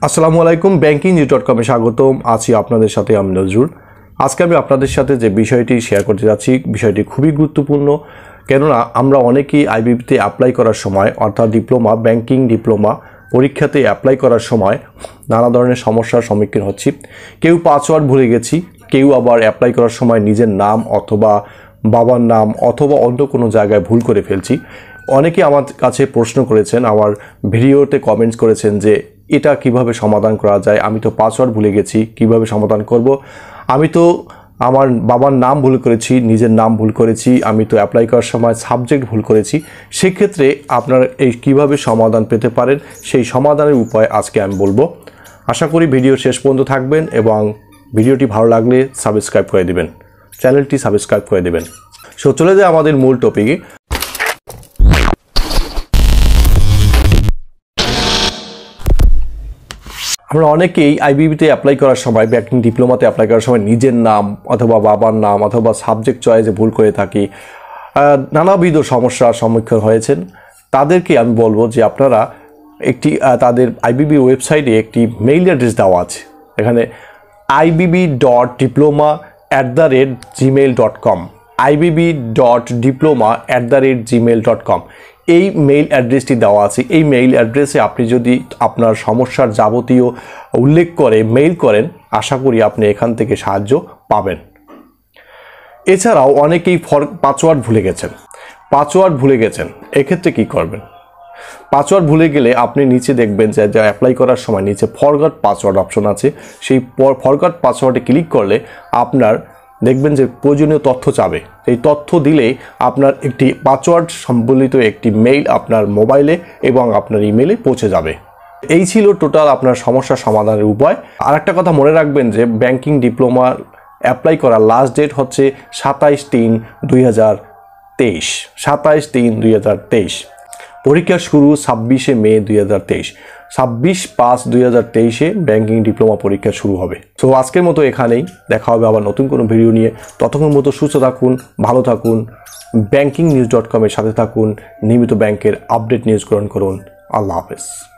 আসসালামু আলাইকুম banking.com এ স্বাগতম আছি আপনাদের সাথে আমি নজরুল। আজকে আমি আপনাদের সাথে যে বিষয়টি শেয়ার করতে যাচ্ছি বিষয়টি খুবই গুরুত্বপূর্ণ, কেননা আমরা অনেকেই আইবিবিতে অ্যাপ্লাই করার সময় অর্থাৎ ডিপ্লোমা ব্যাংকিং ডিপ্লোমা পরীক্ষাতে অ্যাপ্লাই করার সময় নানা ধরনের সমস্যার সম্মুখীন হচ্ছি। কেউ পাসওয়ার্ড ভুলে গেছি, কেউ আবার অ্যাপ্লাই করার সময় নিজের নাম অথবা বাবার নাম অথবা অন্য কোনো জায়গায় ভুল করে ফেলছি। অনেকে আমার কাছে প্রশ্ন করেছেন, আমার ভিডিওতে কমেন্টস করেছেন যে এটা কিভাবে সমাধান করা যায়, আমি তো পাসওয়ার্ড ভুলে গেছি, কিভাবে সমাধান করব, আমি তো আমার বাবার নাম ভুল করেছি, নিজের নাম ভুল করেছি, আমি তো অ্যাপ্লাই করার সময় সাবজেক্ট ভুল করেছি। সেক্ষেত্রে আপনারা এই কিভাবে সমাধান পেতে পারেন সেই সমাধানের উপায় আজকে আমি বলবো। আশা করি ভিডিও শেষ পর্যন্ত থাকবেন এবং ভিডিওটি ভালো লাগলে সাবস্ক্রাইব করে দিবেন, চ্যানেলটি সাবস্ক্রাইব করে দিবেন। সো চলে যায় আমাদের মূল টপিকে। আমরা অনেকেই আইবিবিতে অ্যাপ্লাই করার সময় ব্যাংকিং ডিপ্লোমাতে অ্যাপ্লাই করার সময় নিজের নাম অথবা বাবার নাম অথবা সাবজেক্ট চয়েসে ভুল করে থাকি, নানাবিধ সমস্যার সম্মুখীন হয়েছেন। তাদেরকে আমি বলবো যে আপনারা একটি তাদের আইবিবি ওয়েবসাইটে একটি মেইল অ্যাড্রেস দেওয়া আছে, এখানে ibb.diploma@gmail.com ibb.diploma@gmail.com এই মেইল অ্যাড্রেসটি দেওয়া আছে। এই মেইল অ্যাড্রেসে আপনি যদি আপনার সমস্যার যাবতীয় উল্লেখ করে মেইল করেন, আশা করি আপনি এখান থেকে সাহায্য পাবেন। এছাড়াও অনেকেই পাসওয়ার্ড ভুলে গেছেন, এক্ষেত্রে কি করবেন? পাসওয়ার্ড ভুলে গেলে আপনি নিচে দেখবেন যে অ্যাপ্লাই করার সময় নিচে ফরগট পাসওয়ার্ড অপশন আছে। সেই ফরগট পাসওয়ার্ডে ক্লিক করলে আপনার দেখবেন যে প্রয়োজনীয় তথ্য চাবে। এই তথ্য দিলেই আপনার একটি পাসওয়ার্ড সম্বলিত একটি মেইল আপনার মোবাইলে এবং আপনার ইমেইলে পৌঁছে যাবে। এই ছিল টোটাল আপনার সমস্যা সমাধানের উপায়। আর একটা কথা মনে রাখবেন যে ব্যাংকিং ডিপ্লোমার অ্যাপ্লাই করার লাস্ট ডেট হচ্ছে 27/3/2023 27/3/2023। পরীক্ষা শুরু 26শে মে 2023। 26/5/2023 ব্যাংকিং ডিপ্লোমা পরীক্ষা শুরু হবে। তো আজকের মতো এখানেই, দেখা হবে আবার নতুন কোনো ভিডিও নিয়ে। ততক্ষণ মতো সুস্থ থাকুন, ভালো থাকুন, banking.com এর সাথে থাকুন, নিয়মিত ব্যাংকের আপডেট নিউজ গ্রহণ করুন। আল্লাহ হাফেজ।